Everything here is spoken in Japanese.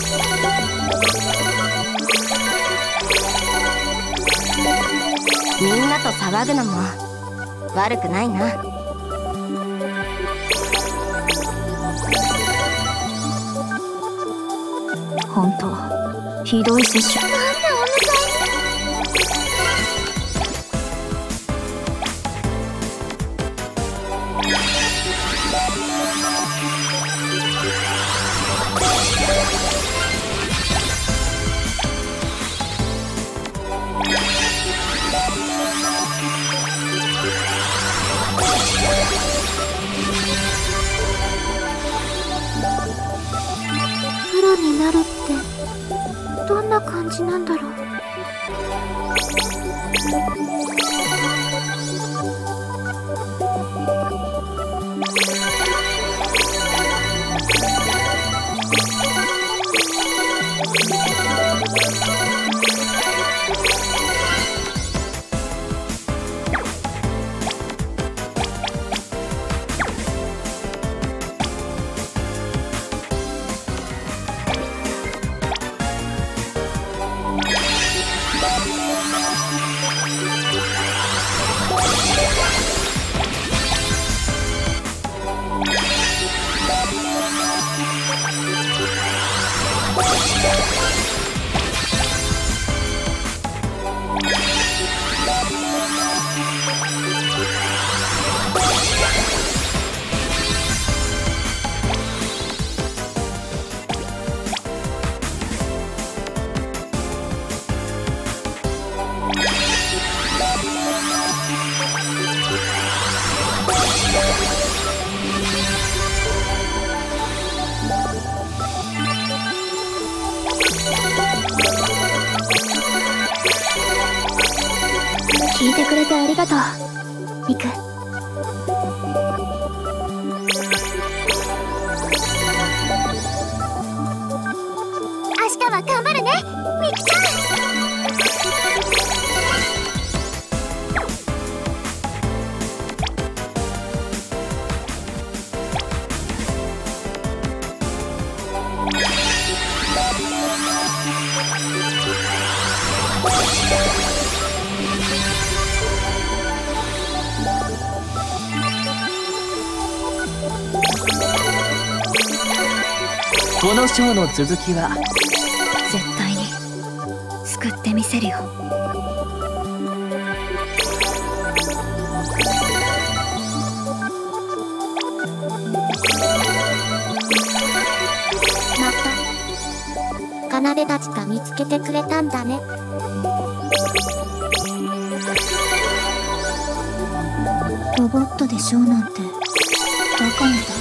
みんなと騒ぐのも悪くないな。 本当ひどい接触。 なんでお迎プロになるってどんな感じなんだろう。聞いてくれてありがとう、ミク。明日は頑張るね、ミクちゃん。 このショーの続きは絶対に救ってみせるよ。 また奏たちが見つけてくれたんだね。 ロボットでショーなんてバカみたい。